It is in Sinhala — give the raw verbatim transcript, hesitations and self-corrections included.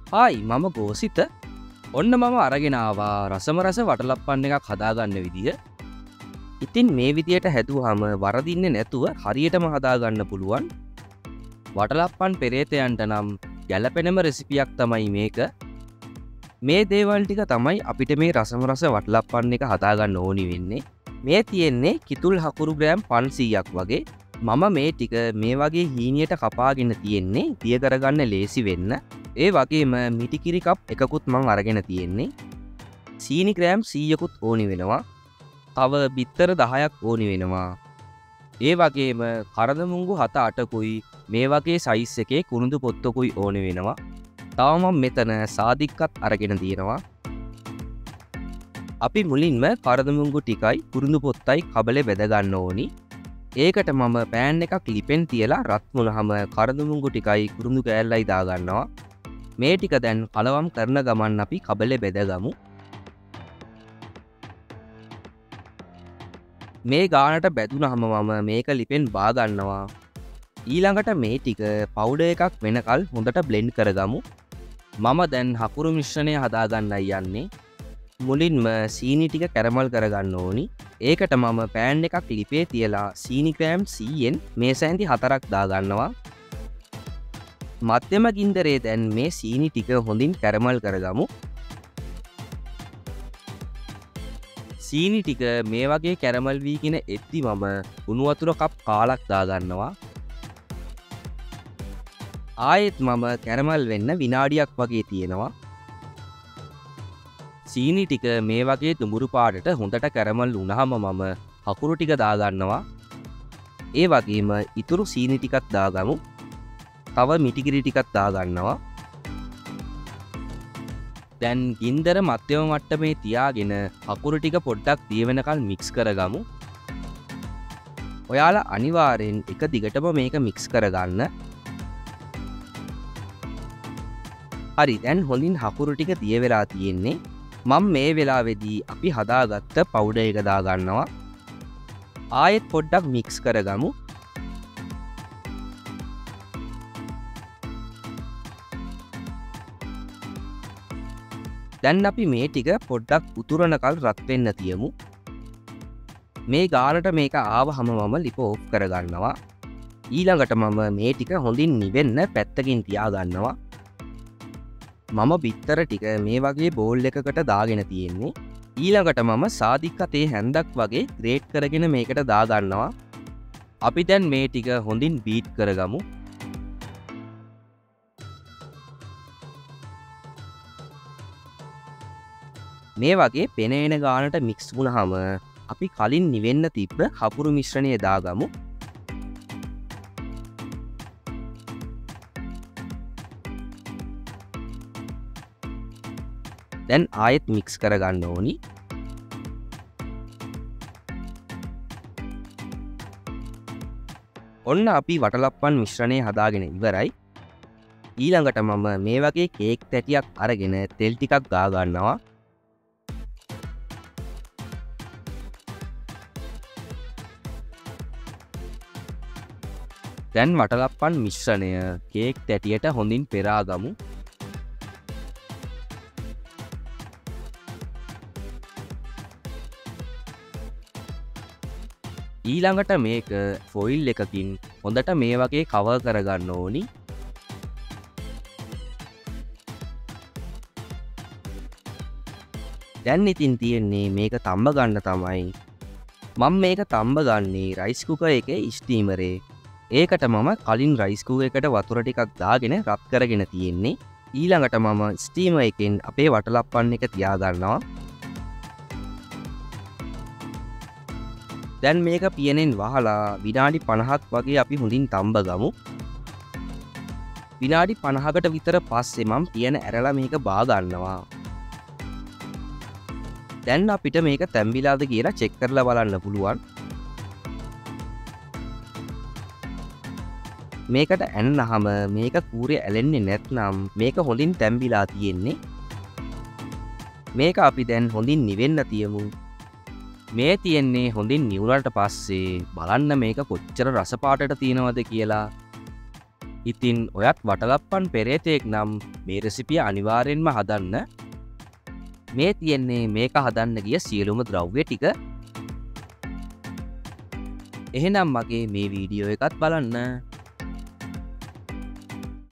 හායි මම ගෝසිත ඔන්න මම අරගෙන ආවා රසම රස වටලප්පන් එකක් හදාගන්න විදිය. ඉතින් මේ විදියට හැදුවාම වරදින්නේ නැතුව හරියටම හදාගන්න පුළුවන්. වටලප්පන් පෙරේතයන්ට නම් ගැළපෙනම රෙසිපියක් තමයි මේක. මේ දේවල් ටික තමයි අපිට මේ රසම රස වටලප්පන් එක හදාගන්න ඕනි වෙන්නේ. මේ තියෙන්නේ කිතුල් හකුරු ග්‍රෑම් පන්සීයක් වගේ. මම මේ ටික මේ වගේ හීනියට කපාගෙන තියෙන්නේ දිය කරගන්න ලේසි වෙන්න. ඒ වගේම මිටිකිරි කප් එකකුත් මං අරගෙන තියෙන්නේ. සීනි ග්‍රෑම් සීයකුත් ඕනි වෙනවා. තව බිත්තර දහයක් ඕනි වෙනවා. ඒ වගේම කරදමුංගු හත අටකුයි මේ වගේ සයිස් එකේ කුණුදු පොත්තකුයි ඕනි වෙනවා. තව මම මෙතන සාදික්කත් අරගෙන තියෙනවා. අපි මුලින්ම කරදමුංගු ටිකයි කුරුඳු පොත්තයි කබලේ බෙද ගන්න ඕනි. ඒකට මම පෑන් එකක් ලිපෙන් තියලා රත් වුණාම කරදමුංගු ටිකයි කුරුඳු කෑල්ලයි දාගන්නවා. මේ ටික දැන් කලවම් කරන ගමන් අපි කබලේ බෙදගමු. මේ ගානට බැදුනහම මම මේක ලිපෙන් බා ගන්නවා. ඊළඟට මේ ටික පවුඩර් එකක් වෙනකල් හොඳට බ්ලෙන්ඩ් කරගමු. මම දැන් හකුරු මිශ්‍රණය හදාගන්නයි යන්නේ. මුලින්ම සීනි ටික කැරමල් කරගන්න ඕනි. ඒකට මම පෑන් එකක් ලිපේ තියලා සීනි ග්‍රෑම් සීයෙන් මේ සැන්ති හතරක් දාගන්නවා. මධ්‍යම ගින්දරේ දැන් මේ සීනි ටික හොඳින් කැරමල් කරගමු. සීනි ටික මේ වගේ කැරමල් වීගෙන එද්දි මම උණු වතුර කප් කාලක් දාගන්නවා. ආයෙත් මම කැරමල් වෙන්න විනාඩියක් වගේ තියෙනවා. සීනි ටික මේ වගේ දුඹුරු පාටට හොඳට කැරමල් වුණාම මම හකුරු ටික දාගන්නවා. ඒ වගේම ඉතුරු සීනි ටිකත් දාගමු. තව මිටිකිරි ටිකක් දාගන්නවා. දැන් ගින්දර මධ්‍යම මට්ටමේ තියාගෙන හකුරු ටික පොඩ්ඩක් දිය වෙනකල් මික්ස් කරගමු. ඔයාලා අනිවාර්යෙන් එක දිගටම මේක මික්ස් කරගන්න. හරි දැන් හොඳින් හකුරු ටික දිය වෙලා තියෙන්නේ. මම මේ වෙලාවේදී අපි හදාගත්ත පවුඩර් එක දාගන්නවා. ආයෙත් පොඩ්ඩක් මික්ස් කරගමු. දැන් අපි මේ ටික පොඩ්ඩක් උතුරනකල් රත් වෙන්න තියමු. මේ ගානට මේක ආවහම මම ලිප ඕෆ් කරගන්නවා. ඊළඟට මම මේ ටික හොඳින් නිවෙන්න පැත්තකින් තියාගන්නවා. මම බිත්තර ටික මේ වගේ බෝල් එකකට දාගෙන තියෙන්නේ. ඊළඟට මම සාදික්කතේ හැන්දක් වගේ ග්‍රේට් කරගෙන මේකට දාගන්නවා. අපි දැන් මේ ටික හොඳින් බීට් කරගමු. මේ වගේ පෙනේන ගානට මික්ස් වුණාම අපි කලින් නිවෙන්න තිබ්බ හකුරු මිශ්‍රණය දාගමු. දැන් ආයෙත් මික්ස් කරගන්න ඕනි. ඔන්න අපි වටලප්පන් මිශ්‍රණය හදාගෙන ඉවරයි. ඊළඟට මම මේ වගේ කේක් තැටියක් අරගෙන තෙල් ටිකක් ගා ගන්නවා. දැන් වටලප්පන් මිශ්‍රණය කේක් තැටියට හොඳින් පෙරාගමු. ඊළඟට මේක ෆොයිල් එකකින් හොඳට මේ වගේ කවර් කරගන්න ඕනි. දැන් ඉතින් තියෙන්නේ මේක තම්බ ගන්න තමයි. මම මේක තම්බ ගන්නේ රයිස් කුකර් එකේ ස්ටීමරේ. ඒකට මම කලින් රයිස් කුකර් එකට වතුර ටිකක් දාගෙන රත් කරගෙන තියෙන්නේ. ඊළඟට මම ස්ටීමර් එකෙන් අපේ වටලප්පන් එක තියාගන්නවා. දැන් මේක පියනෙන් වහලා විනාඩි පනහක් වගේ අපි හොඳින් තම්බ ගමු. විනාඩි පනහකට විතර පස්සේ මම පියන ඇරලා මේක බා ගන්නවා. දැන් අපිට මේක තැම්බිලාද කියලා චෙක් කරලා බලන්න පුළුවන්. මේකට ඇන්නහම මේක කූරේ ඇලෙන්නේ නැත්නම් මේක හොඳින් තැම්බිලා තියෙන්නේ. මේක අපි දැන් හොඳින් නිවෙන්න තියමු. මේ තියෙන්නේ හොඳින් නිවුණට පස්සේ බලන්න මේක කොච්චර රස පාටට තියෙනවද කියලා. ඉතින් ඔයත් වටලප්පන් පෙරේතෙක් නම් මේ රෙසිපිය අනිවාර්යෙන්ම හදන්න. මේ තියෙන්නේ මේක හදන්න ගිය සියලුම ද්‍රව්‍ය ටික. එහෙනම් මගේ මේ වීඩියෝ එකත් බලන්න.